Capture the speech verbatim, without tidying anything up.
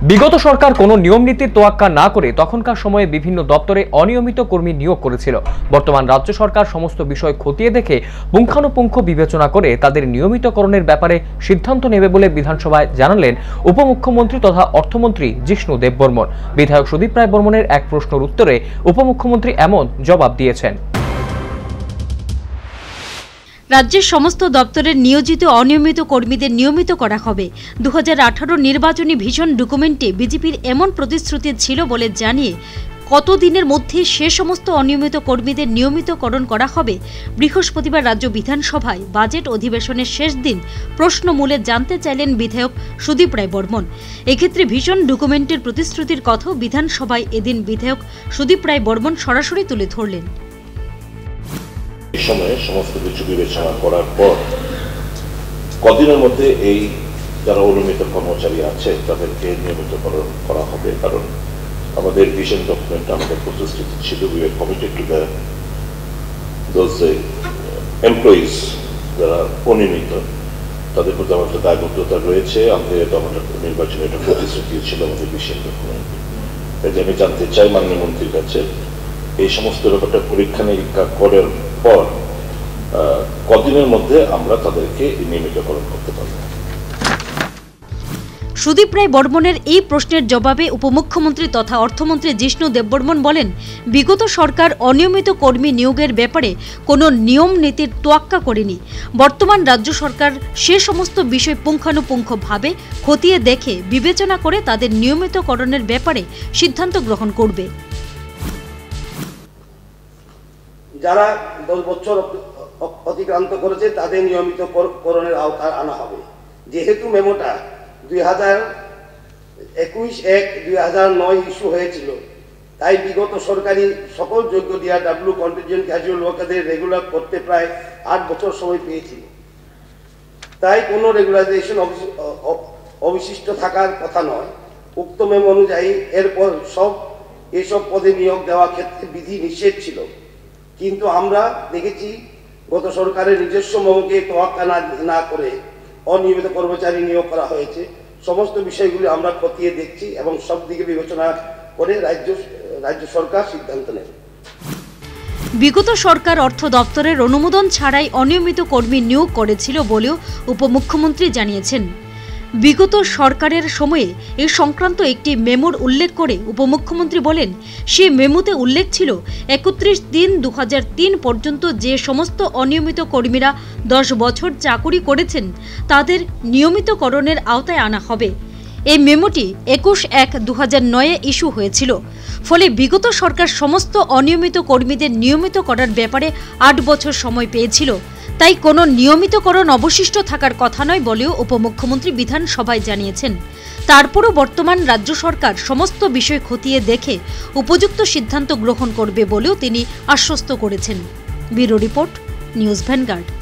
বিগত সরকার কোনো নিয়ম নীতির তোয়াক্কা না করে তখনকার সময়ে বিভিন্ন দপ্তরে অনিয়মিত কর্মী নিয়োগ করেছিল। বর্তমান রাজ্য সরকার সমস্ত বিষয় খতিয়ে দেখে পুঙ্খানুপুঙ্খ বিবেচনা করে তাদের নিয়মিতকরণের ব্যাপারে সিদ্ধান্ত নেবে বলে বিধানসভায় জানালেন উপমুখ্যমন্ত্রী তথা অর্থমন্ত্রী জিষ্ণু দেববর্মন। বিধায়ক সুদীপ রায় বর্মনের এক প্রশ্নের উত্তরে উপমুখ্যমন্ত্রী এমন জবাব দিয়েছেন। রাজ্যের সমস্ত দপ্তরের নিয়োজিত অনিয়মিত কর্মীদের নিয়মিত করা হবে। দু হাজার আঠারো নির্বাচনী ভিশন ডকুমেন্টে বিজেপির এমন প্রতিশ্রুতি ছিল বলে জানিয়ে কতদিনের মধ্যে সে সমস্ত অনিয়মিত কর্মীদের নিয়মিতকরণ করা হবে। বৃহস্পতিবার রাজ্য বিধানসভায় বাজেট অধিবেশনের শেষ দিন প্রশ্নমূলে জানতে চাইলেন বিধায়ক সুদীপ রায় বর্মন। এক্ষেত্রে ভিশন ডকুমেন্টের প্রতিশ্রুতির কথাও বিধানসভায় এদিন বিধায়ক সুদীপ রায় বর্মন সরাসরি তুলে ধরলেন। এই সময়ে সমস্ত কিছু বিবেচনা করার পর কদিনের মধ্যে এই যারা অনিয়মিত কর্মচারী আছে তাদেরকে নিয়মিতকরণ করা হবে। কারণ আমাদের ভিশন ডকুমেন্ট আমাদের প্রতিশ্রুতি ছিল we are committed to the those employees যারা অনিয়মিত তাদের প্রতি আমাদের দায়বদ্ধতা রয়েছে। আমাদের আমাদের নির্বাচনে একটা প্রতিশ্রুতি ছিল আমাদের ভিশন ডকুমেন্ট। তাই আমি জানতে চাই মাননীয় মন্ত্রীর কাছে এই সমস্ত ব্যাপারটা পরীক্ষা নিরীক্ষা করার পর কদিনের মধ্যে আমরা তাদেরকে নিয়মিতকরণ করতে পারব। সুদীপ রায় বর্মনের এই প্রশ্নের জবাবে উপমুখ্যমন্ত্রী তথা অর্থমন্ত্রী জিষ্ণু দেববর্মন বলেন, বিগত সরকার অনিয়মিত কর্মী নিয়োগের ব্যাপারে কোনো নিয়ম নীতির তোয়াক্কা করেনি। বর্তমান রাজ্য সরকার সে সমস্ত বিষয় পুঙ্খানুপুঙ্খভাবে খতিয়ে দেখে বিবেচনা করে তাদের নিয়মিতকরণের ব্যাপারে সিদ্ধান্ত গ্রহণ করবে। যারা দশ বছর অতিক্রান্ত করেছে তাদের নিয়মিত করণের আওতায় আনা হবে। যেহেতু মেমোটা দুই হাজার একুশ এক দুই হাজার নয় ইস্যু হয়েছিল, তাই বিগত সরকারি সকল যোগ্য ডিআরডব্লিউ কন্টিনজেন্ট ক্যাজুয়াল ওয়ার্কারদের রেগুলার করতে প্রায় আট বছর সময় পেয়েছিল। তাই কোনো রেগুলারাইজেশন অবশিষ্ট থাকার কথা নয়। উক্ত মেমো অনুযায়ী এরপর সব এসব পদে নিয়োগ দেওয়ার ক্ষেত্রে বিধি নিষেধ ছিল, কিন্তু আমরা দেখেছি গত সরকারের নিজস্ব মেমোকে তোয়াক্কা না করে অনিয়মিত কর্মচারী নিয়োগ করা হয়েছে। সমস্ত বিষয়গুলি আমরা খতিয়ে দেখছি এবং সব দিকে বিবেচনা করে রাজ্য রাজ্য সরকার সিদ্ধান্ত নেবে। বিগত সরকার অর্থ দপ্তরের অনুমোদন ছাড়াই অনিয়মিত কর্মী নিয়োগ করেছিল বলেও উপমুখ্যমন্ত্রী জানিয়েছেন। বিগত সরকারের সময়ে এই সংক্রান্ত একটি মেমোর উল্লেখ করে উপমুখ্যমন্ত্রী বলেন, সে মেমোতে উল্লেখ ছিল একত্রিশ তিন দু হাজার তিন পর্যন্ত যে সমস্ত অনিয়মিত কর্মীরা দশ বছর চাকুরি করেছেন তাদের নিয়মিতকরণের আওতায় আনা হবে। এই মেমোটি একুশ এক দু হাজার নয়ে ইস্যু হয়েছিল। ফলে বিগত সরকার সমস্ত অনিয়মিত কর্মীদের নিয়মিত করার ব্যাপারে আট বছর সময় পেয়েছিল। তাই কোনো নিয়মিতকরণ অবশিষ্ট থাকার কথা নয় বলেও উপমুখ্যমন্ত্রী বিধানসভায় জানিয়েছেন। তারপরও বর্তমান রাজ্য সরকার সমস্ত বিষয় খতিয়ে দেখে উপযুক্ত সিদ্ধান্ত গ্রহণ করবে বলেও তিনি আশ্বস্ত করেছেন। Bureau report, news vanguard.